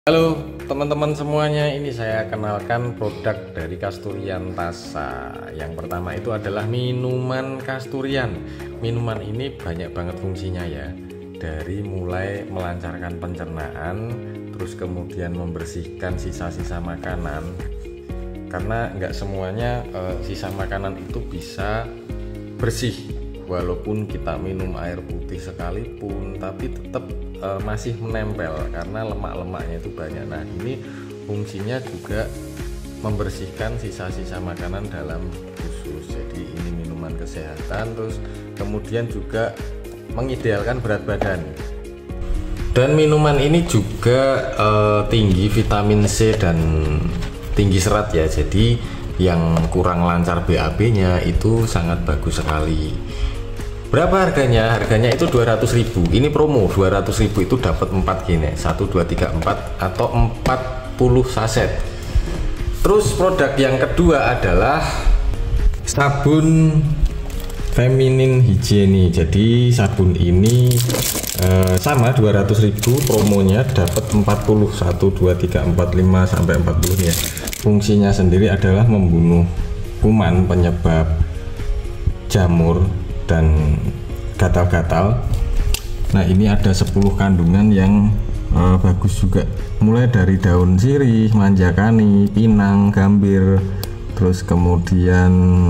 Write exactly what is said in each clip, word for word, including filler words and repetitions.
Halo teman-teman semuanya, ini saya kenalkan produk dari Kasturian Tasa. Yang pertama itu adalah minuman Kasturian. Minuman ini banyak banget fungsinya ya, dari mulai melancarkan pencernaan, terus kemudian membersihkan sisa-sisa makanan. Karena nggak semuanya e, sisa makanan itu bisa bersih, walaupun kita minum air putih sekalipun, tapi tetap e, masih menempel karena lemak-lemaknya itu banyak. Nah, ini fungsinya juga membersihkan sisa-sisa makanan dalam usus. Jadi ini minuman kesehatan, terus kemudian juga mengidealkan berat badan. Dan minuman ini juga e, tinggi vitamin C dan tinggi serat ya. Jadi yang kurang lancar B A B-nya itu sangat bagus sekali. Berapa harganya? Harganya itu dua ratus ribu. Ini promo dua ratus ribu itu dapat empat gini, satu dua tiga empat atau empat puluh saset. Terus produk yang kedua adalah sabun feminin hygiene. Jadi sabun ini eh, sama dua ratus ribu, promonya dapat empat puluh, satu dua tiga empat lima sampai empat puluh ya. Fungsinya sendiri adalah membunuh kuman penyebab jamur dan gatal-gatal. Nah, ini ada sepuluh kandungan yang uh, bagus juga, mulai dari daun sirih, manjakani, pinang, gambir, terus kemudian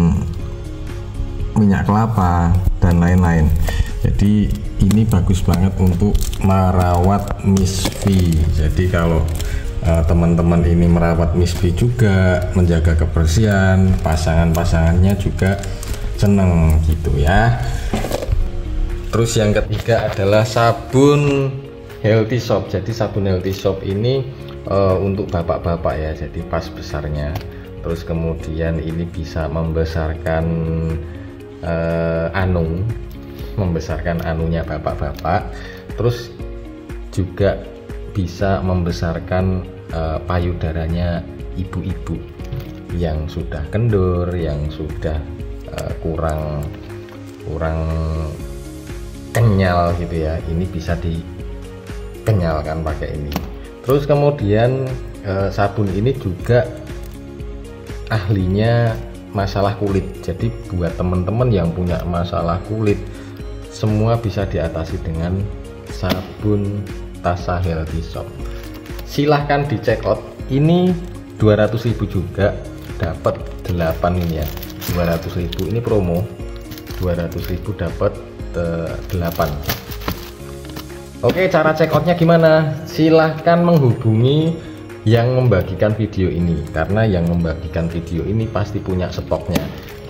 minyak kelapa dan lain-lain. Jadi ini bagus banget untuk merawat misfi. Jadi kalau uh, teman-teman ini merawat misfi juga, menjaga kebersihan, pasangan-pasangannya juga seneng gitu ya. Terus yang ketiga adalah sabun healthy soap. Jadi sabun healthy soap ini uh, untuk bapak-bapak ya, jadi pas besarnya. Terus kemudian ini bisa membesarkan uh, anu, membesarkan anunya bapak-bapak. Terus juga bisa membesarkan uh, payudaranya ibu-ibu yang sudah kendur, yang sudah Uh, kurang kurang kenyal gitu ya. Ini bisa dikenyalkan pakai ini. Terus kemudian uh, sabun ini juga ahlinya masalah kulit. Jadi buat teman-teman yang punya masalah kulit, semua bisa diatasi dengan sabun Tasa Healthy Soap. Silahkan dicek out. Ini dua ratus ribu juga, dapat delapan ini ya. dua ratus ribu ini promo, dua ratus ribu dapat delapan. Oke, cara check outnya gimana? Silahkan menghubungi yang membagikan video ini, karena yang membagikan video ini pasti punya stoknya.